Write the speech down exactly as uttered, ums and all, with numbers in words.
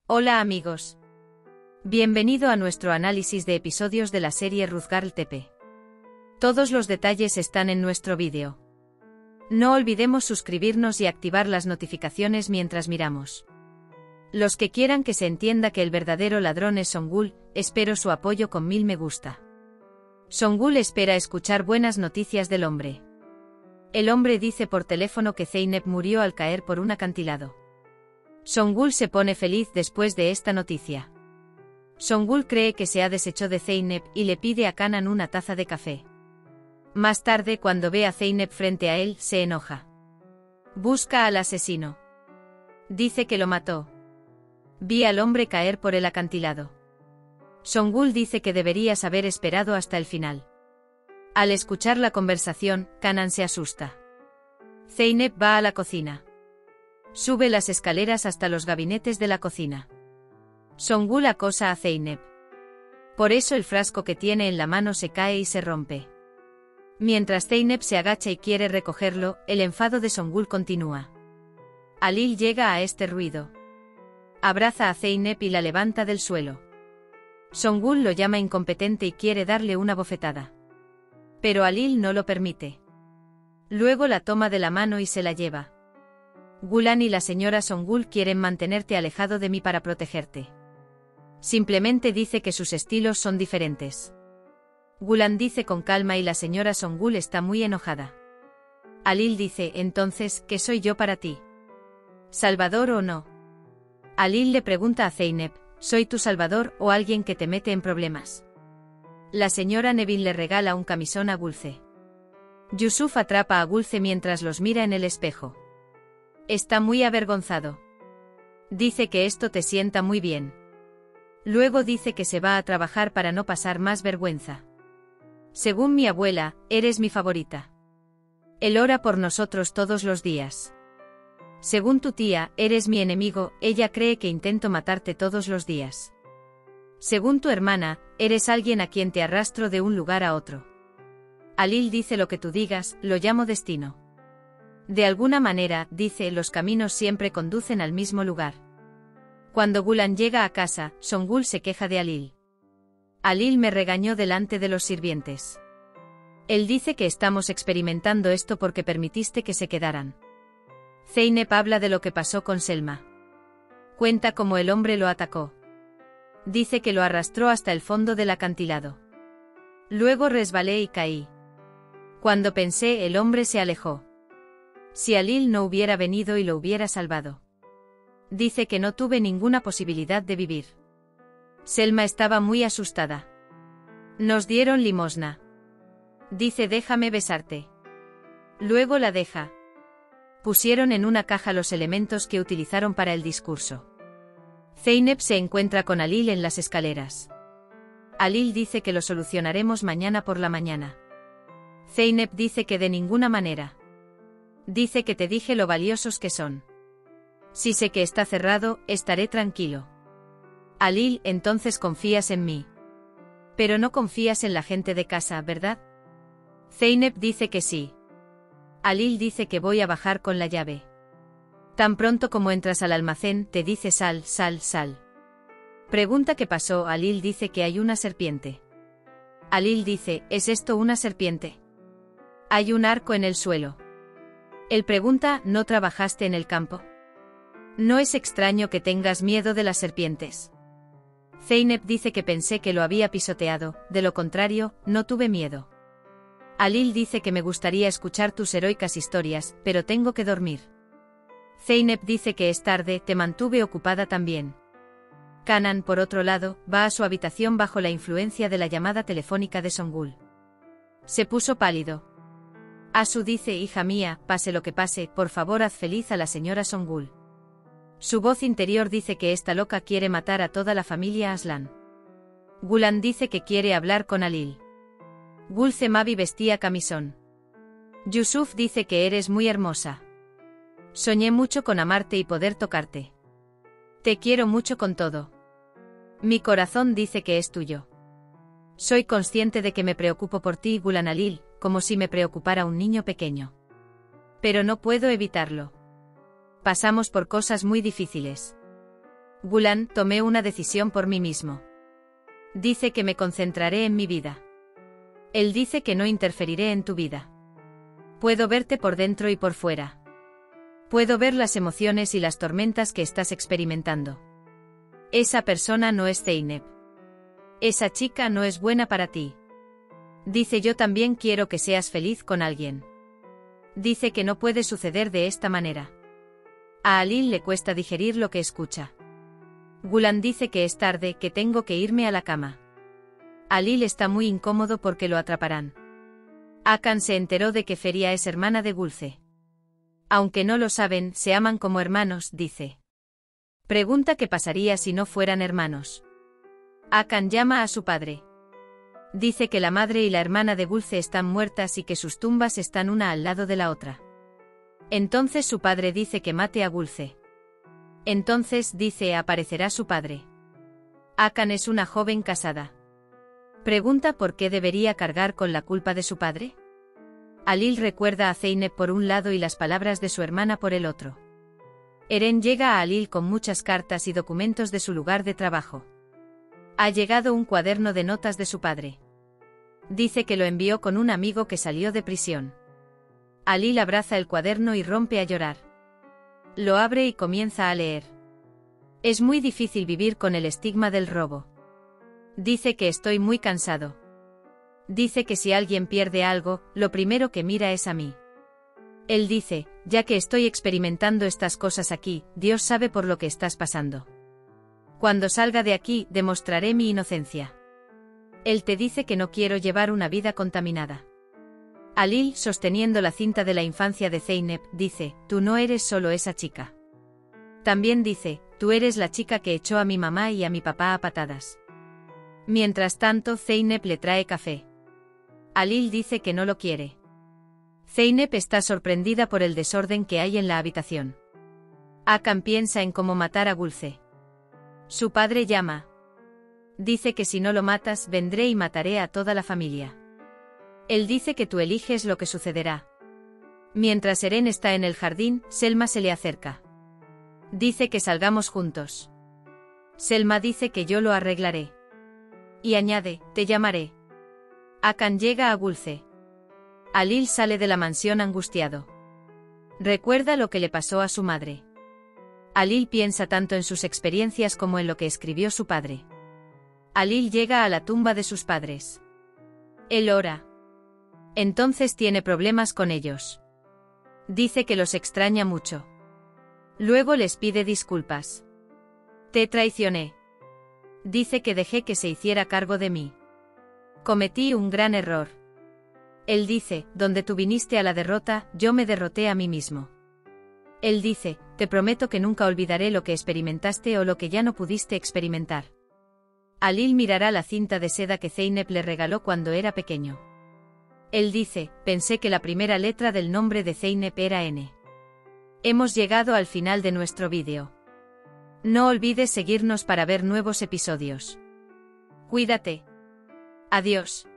Hola amigos. Bienvenido a nuestro análisis de episodios de la serie Ruth Girl T P. Todos los detalles están en nuestro vídeo. No olvidemos suscribirnos y activar las notificaciones mientras miramos. Los que quieran que se entienda que el verdadero ladrón es Songul, espero su apoyo con mil me gusta. Songul espera escuchar buenas noticias del hombre. El hombre dice por teléfono que Zeynep murió al caer por un acantilado. Songul se pone feliz después de esta noticia. Songul cree que se ha deshecho de Zeynep y le pide a Kanan una taza de café. Más tarde, cuando ve a Zeynep frente a él, se enoja. Busca al asesino. Dice que lo mató. Vi al hombre caer por el acantilado. Songul dice que deberías haber esperado hasta el final. Al escuchar la conversación, Kanan se asusta. Zeynep va a la cocina. Sube las escaleras hasta los gabinetes de la cocina. Songul acosa a Zeynep. Por eso el frasco que tiene en la mano se cae y se rompe. Mientras Zeynep se agacha y quiere recogerlo, el enfado de Songul continúa. Alil llega a este ruido. Abraza a Zeynep y la levanta del suelo. Songul lo llama incompetente y quiere darle una bofetada. Pero Alil no lo permite. Luego la toma de la mano y se la lleva. Gulan y la señora Songul quieren mantenerte alejado de mí para protegerte. Simplemente dice que sus estilos son diferentes. Gulan dice con calma y la señora Songul está muy enojada. Alil dice, entonces, ¿qué soy yo para ti? ¿Salvador o no? Alil le pregunta a Zeynep, ¿soy tu salvador o alguien que te mete en problemas? La señora Nevin le regala un camisón a Gulce. Yusuf atrapa a Gulce mientras los mira en el espejo. Está muy avergonzado. Dice que esto te sienta muy bien. Luego dice que se va a trabajar para no pasar más vergüenza. Según mi abuela, eres mi favorita. Él ora por nosotros todos los días. Según tu tía, eres mi enemigo, ella cree que intento matarte todos los días. Según tu hermana, eres alguien a quien te arrastro de un lugar a otro. Alil dice lo que tú digas, lo llamo destino. De alguna manera, dice, los caminos siempre conducen al mismo lugar. Cuando Gulan llega a casa, Songul se queja de Alil. Alil me regañó delante de los sirvientes. Él dice que estamos experimentando esto porque permitiste que se quedaran. Zeynep habla de lo que pasó con Selma. Cuenta cómo el hombre lo atacó. Dice que lo arrastró hasta el fondo del acantilado. Luego resbalé y caí. Cuando pensé, el hombre se alejó. Si Alil no hubiera venido y lo hubiera salvado. Dice que no tuve ninguna posibilidad de vivir. Selma estaba muy asustada. Nos dieron limosna. Dice déjame besarte. Luego la deja. Pusieron en una caja los elementos que utilizaron para el discurso. Zeynep se encuentra con Alil en las escaleras. Alil dice que lo solucionaremos mañana por la mañana. Zeynep dice que de ninguna manera. Dice que te dije lo valiosos que son. Si sé que está cerrado, estaré tranquilo. Alil, entonces confías en mí. Pero no confías en la gente de casa, ¿verdad? Zeynep dice que sí. Alil dice que voy a bajar con la llave. Tan pronto como entras al almacén, te dice sal, sal, sal. Pregunta qué pasó, Alil dice que hay una serpiente. Alil dice, ¿es esto una serpiente? Hay un arco en el suelo. Él pregunta, ¿no trabajaste en el campo? No es extraño que tengas miedo de las serpientes. Zeynep dice que pensé que lo había pisoteado, de lo contrario, no tuve miedo. Alil dice que me gustaría escuchar tus heroicas historias, pero tengo que dormir. Zeynep dice que es tarde, te mantuve ocupada también. Kanan, por otro lado, va a su habitación bajo la influencia de la llamada telefónica de Songul. Se puso pálido. Asu dice, hija mía, pase lo que pase, por favor haz feliz a la señora Songul. Su voz interior dice que esta loca quiere matar a toda la familia Aslan. Gulan dice que quiere hablar con Alil. Gulce Mavi vestía camisón. Yusuf dice que eres muy hermosa. Soñé mucho con amarte y poder tocarte. Te quiero mucho con todo. Mi corazón dice que es tuyo. Soy consciente de que me preocupo por ti, Gulan Alil, como si me preocupara un niño pequeño. Pero no puedo evitarlo. Pasamos por cosas muy difíciles. Gulan, tomé una decisión por mí mismo. Dice que me concentraré en mi vida. Él dice que no interferiré en tu vida. Puedo verte por dentro y por fuera. Puedo ver las emociones y las tormentas que estás experimentando. Esa persona no es Zeynep. Esa chica no es buena para ti. Dice yo también quiero que seas feliz con alguien. Dice que no puede suceder de esta manera. A Alil le cuesta digerir lo que escucha. Gulan dice que es tarde, que tengo que irme a la cama. Alil está muy incómodo porque lo atraparán. Hakan se enteró de que Feria es hermana de Gulce. Aunque no lo saben, se aman como hermanos, dice. Pregunta qué pasaría si no fueran hermanos. Hakan llama a su padre. Dice que la madre y la hermana de Gulce están muertas y que sus tumbas están una al lado de la otra. Entonces su padre dice que mate a Gulce. Entonces, dice, aparecerá su padre. Hakan es una joven casada. Pregunta por qué debería cargar con la culpa de su padre. Alil recuerda a Zeynep por un lado y las palabras de su hermana por el otro. Eren llega a Alil con muchas cartas y documentos de su lugar de trabajo. Ha llegado un cuaderno de notas de su padre. Dice que lo envió con un amigo que salió de prisión. Alil abraza el cuaderno y rompe a llorar. Lo abre y comienza a leer. Es muy difícil vivir con el estigma del robo. Dice que estoy muy cansado. Dice que si alguien pierde algo, lo primero que mira es a mí. Él dice, ya que estoy experimentando estas cosas aquí, Dios sabe por lo que estás pasando. Cuando salga de aquí, demostraré mi inocencia. Él te dice que no quiero llevar una vida contaminada. Alil, sosteniendo la cinta de la infancia de Zeynep, dice, tú no eres solo esa chica. También dice, tú eres la chica que echó a mi mamá y a mi papá a patadas. Mientras tanto, Zeynep le trae café. Alil dice que no lo quiere. Zeynep está sorprendida por el desorden que hay en la habitación. Hakan piensa en cómo matar a Gulce. Su padre llama. Dice que si no lo matas, vendré y mataré a toda la familia. Él dice que tú eliges lo que sucederá. Mientras Eren está en el jardín, Selma se le acerca. Dice que salgamos juntos. Selma dice que yo lo arreglaré. Y añade, te llamaré. Hakan llega a Gulce. Alil sale de la mansión angustiado. Recuerda lo que le pasó a su madre. Alil piensa tanto en sus experiencias como en lo que escribió su padre. Alil llega a la tumba de sus padres. Él ora. Entonces tiene problemas con ellos. Dice que los extraña mucho. Luego les pide disculpas. Te traicioné. Dice que dejé que se hiciera cargo de mí. Cometí un gran error. Él dice, donde tú viniste a la derrota, yo me derroté a mí mismo. Él dice, te prometo que nunca olvidaré lo que experimentaste o lo que ya no pudiste experimentar. Alil mirará la cinta de seda que Zeynep le regaló cuando era pequeño. Él dice, pensé que la primera letra del nombre de Zeynep era N. Hemos llegado al final de nuestro vídeo. No olvides seguirnos para ver nuevos episodios. Cuídate. Adiós.